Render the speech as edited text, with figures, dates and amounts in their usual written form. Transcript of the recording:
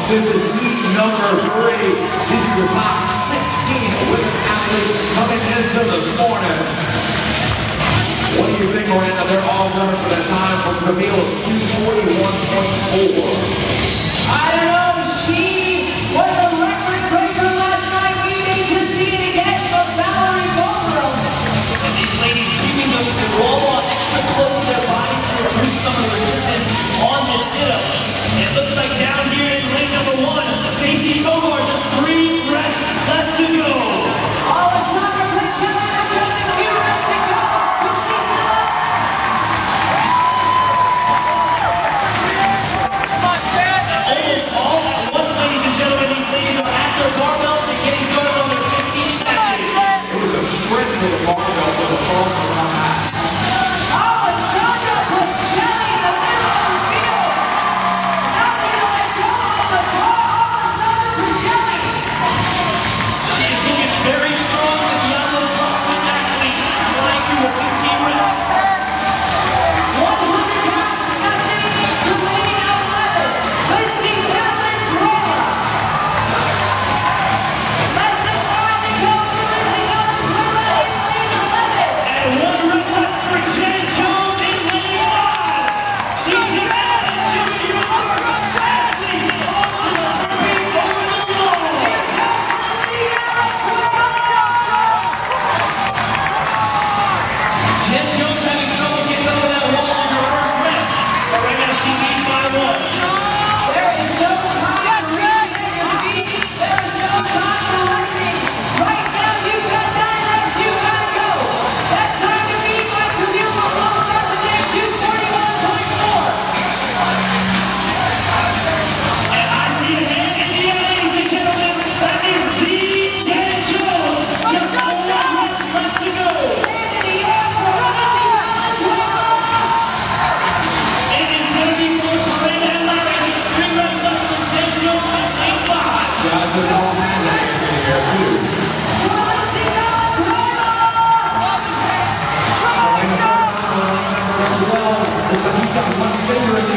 This is heat number 3. These are the top 16 women athletes coming into this morning. What do you think, Miranda? They're all running for that time from Camille 241.4. I don't know. She was a record breaker last night. We may just see it again from Valerie Bowler. And these ladies keeping the wall extra close to their bodies to reduce some of the resistance on this sit-up. It looks like down here in lane number 1, Stacey Tovar just 3 reps left to go. Alessandra Pacelli just a few reps to go. Almost all at once, ladies and gentlemen, these ladies are at their barbell and getting started on their 15 snatches. It was a sprint to the barbell for the fall around that. Alessandra Pacelli in the middle of the field. Not gonna let go of the ball. Alessandra Pacelli. She is looking very strong with the young little CrossFit athlete, going through her 15 reps. 100 pounds, nothing to lean on level. Lindsey V. Less than 5 to go for Lindsey on lane 11. And 1 rep left for Jen Jones in lane 5. She's in and she'll be the first athlete onto the ring over the wall. Jen Jones having trouble getting over that wall on her first rep. But right now she leads by 1. There is no time for resetting your feet. There is no time for resting. Right now, you've got 9 reps. You gotta go. That time to beat by Camille starts at 241.4. And I see a hand in the air, ladies and gentlemen. That is the Jen Jones. Just 4 reps left to go. Hand in the air for Lindsey V. It is going to be close to right now. Just 3 reps left for Jen Jones in lane 5. Guys, there's all kinds of hands in the air, too. For Lindsey V. So in the first round, number 12, looks like he's got one finger in the